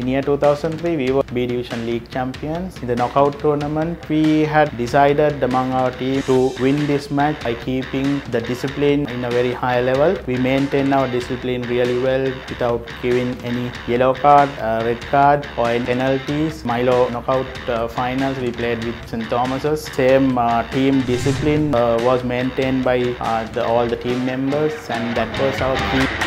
In year 2003, we were B Division League champions. In the knockout tournament, we had decided among our team to win this match by keeping the discipline in a very high level. We maintained our discipline really well without giving any yellow card, red card or any penalties. Milo knockout finals, we played with St. Thomas's. Same team discipline was maintained by all the team members, and that was our key.